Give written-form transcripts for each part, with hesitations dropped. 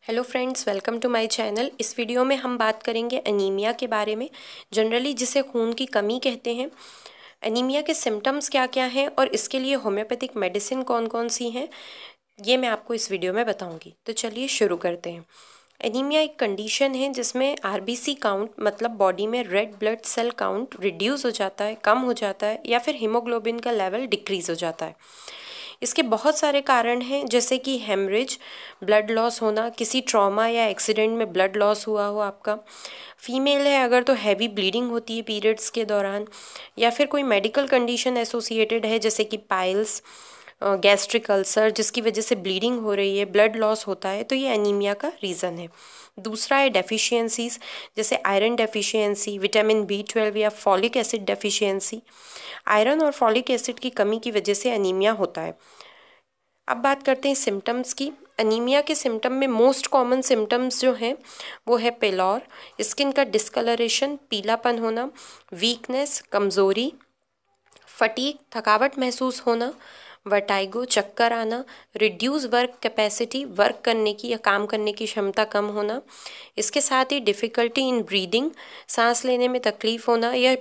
Hello friends, welcome to my channel. इस video में हम बात करेंगे एनीमिया के बारे में, जनरली जिसे खून की कमी कहते हैं। एनीमिया के सिम्टम्स क्या क्या हैं और इसके लिए होम्योपैथिक मेडिसिन कौन कौन सी हैं, ये मैं आपको इस वीडियो में बताऊंगी। तो चलिए शुरू करते हैं। एनीमिया एक कंडीशन है जिसमें आरबीसी काउंट मतलब बॉडी में red blood cell count reduce हो जाता है, कम हो जाता है, या फिर हीमोग्लोबिन का लेवल डिक्रीज़ हो जाता है। इसके बहुत सारे कारण हैं, जैसे कि हेमरेज, ब्लड लॉस होना, किसी ट्रॉमा या एक्सीडेंट में ब्लड लॉस हुआ हो आपका। फीमेल है अगर तो हैवी ब्लीडिंग होती है पीरियड्स के दौरान, या फिर कोई मेडिकल कंडीशन एसोसिएटेड है जैसे कि पाइल्स, गैस्ट्रिक अल्सर जिसकी वजह से ब्लीडिंग हो रही है, ब्लड लॉस होता है, तो ये एनीमिया का रीज़न है। दूसरा है डेफिशिएंसीज, जैसे आयरन डेफिशिएंसी, विटामिन B12 या फॉलिक एसिड डेफिशिएंसी। आयरन और फॉलिक एसिड की कमी की वजह से एनीमिया होता है। अब बात करते हैं सिम्टम्स की। एनीमिया के सिम्टम में मोस्ट कॉमन सिम्टम्स जो हैं वो है पेलॉर, स्किन का डिस्कलरेशन, पीलापन होना, वीकनेस, कमज़ोरी, फटीग, थकावट महसूस होना, वर्टाइगो, चक्कर आना, रिड्यूस वर्क कैपेसिटी, वर्क करने की या काम करने की क्षमता कम होना। इसके साथ ही डिफ़िकल्टी इन ब्रीदिंग, सांस लेने में तकलीफ़ होना, या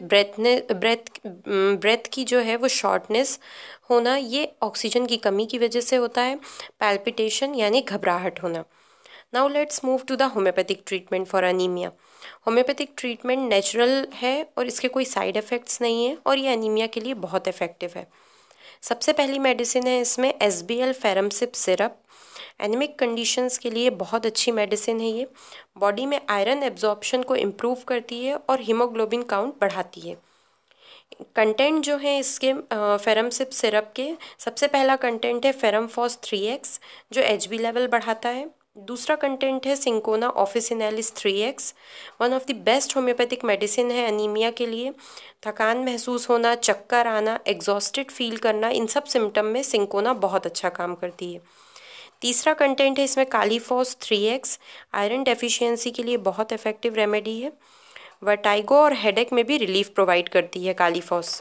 ब्रेथ की जो है वो शॉर्टनेस होना, ये ऑक्सीजन की कमी की वजह से होता है। पैल्पिटेशन यानी घबराहट होना। Now let's move to the homeopathic treatment for anaemia. Homeopathic treatment natural है और इसके कोई साइड इफ़ेक्ट्स नहीं है और ये अनीमिया के लिए बहुत इफ़ेक्टिव है। सबसे पहली मेडिसिन है इसमें SBL Ferrumsip syrup. Anaemic conditions के लिए बहुत अच्छी मेडिसिन है ये। बॉडी में आयरन एब्जॉर्प्शन को इम्प्रूव करती है और हीमोग्लोबिन काउंट बढ़ाती है। कंटेंट जो है इसके फेरमसिप सिरप के, सबसे पहला कंटेंट है फेरमफॉस 3x जो HB लेवल बढ़ाता है। दूसरा कंटेंट है cinchona officinalis 3x, one of the best homeopathic medicine है एनीमिया के लिए। थकान महसूस होना, चक्कर आना, एग्जॉस्टेड फील करना, इन सब सिम्टम में सिंकोना बहुत अच्छा काम करती है। तीसरा कंटेंट है इसमें कालीफॉस 3x, आयरन डेफिशिएंसी के लिए बहुत इफेक्टिव रेमेडी है। वर्टाइगो और हेडेक में भी रिलीफ प्रोवाइड करती है कालीफॉस।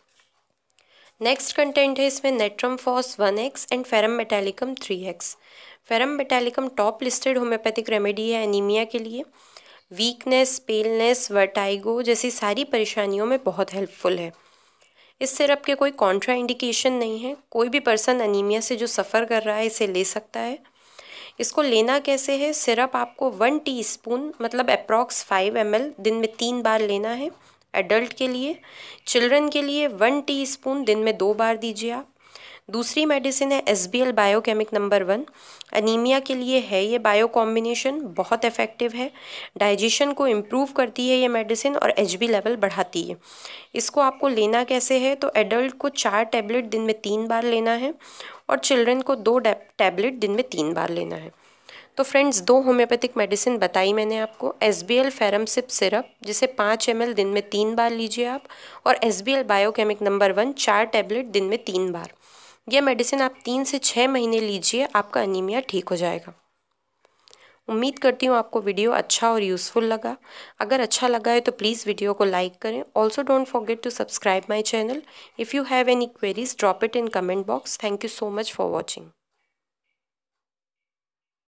नेक्स्ट कंटेंट है इसमें natrum phos 1x and ferrum metallicum 3x। Ferrum metallicum top listed homeopathic remedy है एनीमिया के लिए। वीकनेस, पेलनेस, वर्टाइगो जैसी सारी परेशानियों में बहुत हेल्पफुल है। इस सिरप के कोई कॉन्ट्रा इंडिकेशन नहीं है। कोई भी पर्सन अनीमिया से जो सफ़र कर रहा है इसे ले सकता है। इसको लेना कैसे है? सिरप आपको 1 टीस्पून मतलब अप्रॉक्स 5 ml दिन में 3 बार लेना है एडल्ट के लिए। चिल्ड्रन के लिए 1 टीस्पून दिन में 2 बार दीजिए आप। दूसरी मेडिसिन है SBL बायोकेमिक नंबर 1। अनीमिया के लिए है ये बायो कॉम्बिनेशन, बहुत इफ़ेक्टिव है। डाइजेशन को इम्प्रूव करती है ये मेडिसिन और HB लेवल बढ़ाती है। इसको आपको लेना कैसे है? तो एडल्ट को 4 टैबलेट दिन में 3 बार लेना है और चिल्ड्रन को 2 टैबलेट दिन में 3 बार लेना है। तो फ्रेंड्स, 2 होम्योपैथिक मेडिसिन बताई मैंने आपको। SBL फेरमसिप सिरप जिसे 5 ml दिन में 3 बार लीजिए आप, और SBL बायोकेमिक नंबर 1 4 टैबलेट दिन में 3 बार। यह मेडिसिन आप 3 से 6 महीने लीजिए, आपका अनीमिया ठीक हो जाएगा। उम्मीद करती हूँ आपको वीडियो अच्छा और यूज़फुल लगा। अगर अच्छा लगा है तो प्लीज़ वीडियो को लाइक करें। Also don't forget to subscribe my channel. If you have any queries drop it in comment box. Thank you so much for watching.